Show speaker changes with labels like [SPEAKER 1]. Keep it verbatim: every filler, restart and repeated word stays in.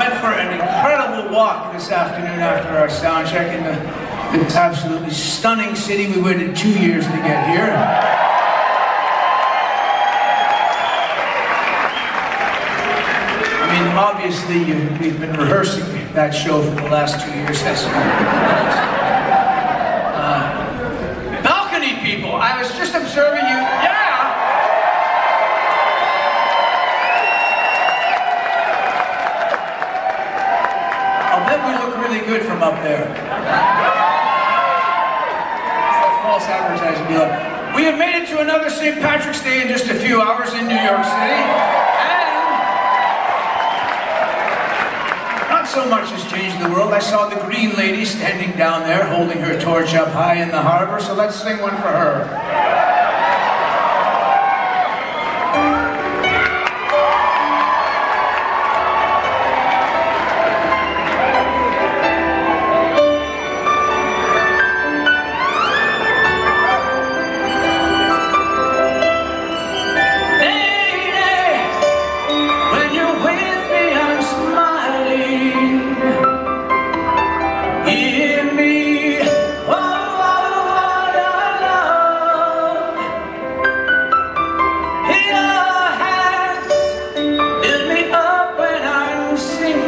[SPEAKER 1] went for an incredible walk this afternoon after our sound check in the, the absolutely stunning city. We waited two years to get here. I mean, obviously, you, we've been rehearsing that show for the last two years. That's uh, balcony people, I was just observing you. Yeah! Really good from up there. It's that false advertising deal. We have made it to another Saint Patrick's Day in just a few hours in New York City. And not so much has changed the world. I saw the Green Lady standing down there holding her torch up high in the harbor, so let's sing one for her.
[SPEAKER 2] Sing